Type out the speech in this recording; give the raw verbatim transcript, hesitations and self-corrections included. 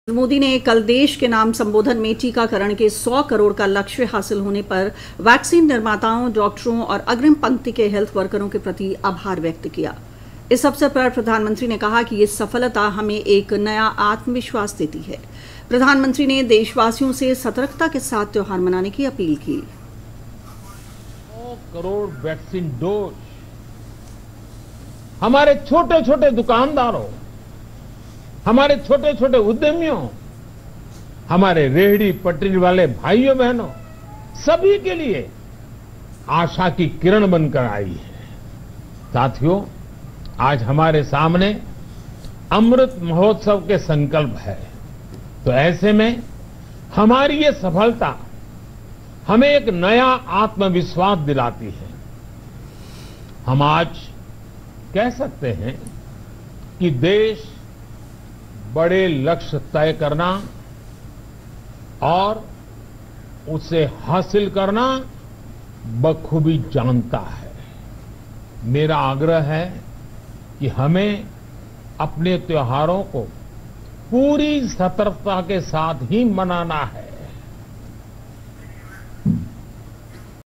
मोदी ने कल देश के नाम संबोधन में टीकाकरण के सौ करोड़ का लक्ष्य हासिल होने पर वैक्सीन निर्माताओं, डॉक्टरों और अग्रिम पंक्ति के हेल्थ वर्करों के प्रति आभार व्यक्त किया। इस अवसर पर प्रधानमंत्री ने कहा कि ये सफलता हमें एक नया आत्मविश्वास देती है। प्रधानमंत्री ने देशवासियों से सतर्कता के साथ त्योहार मनाने की अपील की। सौ करोड़ वैक्सीन डोज हमारे छोटे छोटे दुकानदारों, हमारे छोटे छोटे उद्यमियों, हमारे रेहड़ी पटरी वाले भाइयों बहनों, सभी के लिए आशा की किरण बनकर आई है। साथियों, आज हमारे सामने अमृत महोत्सव के संकल्प है, तो ऐसे में हमारी ये सफलता हमें एक नया आत्मविश्वास दिलाती है। हम आज कह सकते हैं कि देश बड़े लक्ष्य तय करना और उसे हासिल करना बखूबी जानता है। मेरा आग्रह है कि हमें अपने त्योहारों को पूरी सतर्कता के साथ ही मनाना है।